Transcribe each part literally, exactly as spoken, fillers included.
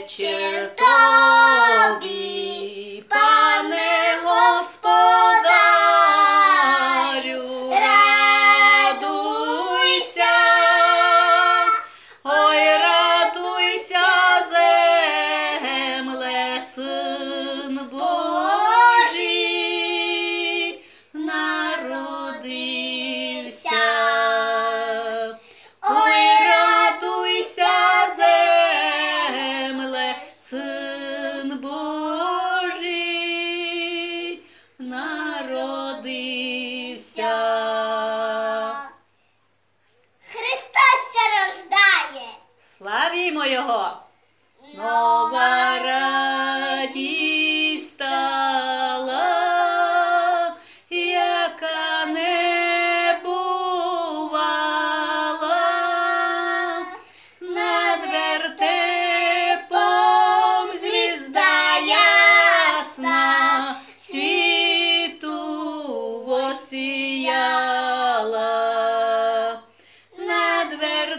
вечір тобі, пане господарю, радуйся, ой, радуйся, земле, Син Божий народився. Ой, радуйся, земле, Син Божий народився. Христос ся рождає! Славімо Його! Нова радість стала, яка не бувала. Над вертепом звізда ясна світу осіяла. Над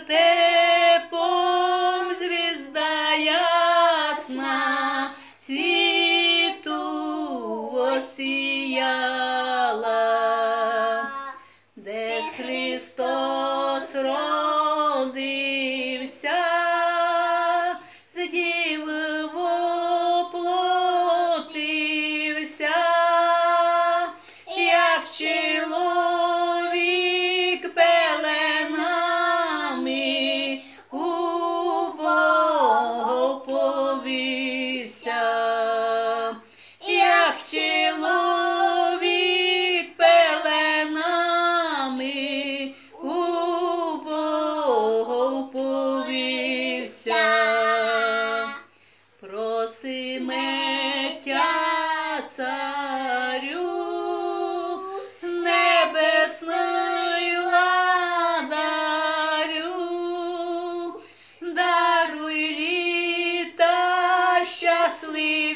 вертепом звізда ясна світу осіяла, де Христос родився, з діви воплотився, як чоловік пеленами убого повівся, як чоловік пеленами убого повівся. Просиме тя, царю, небесний владарю, даруй літа щасливі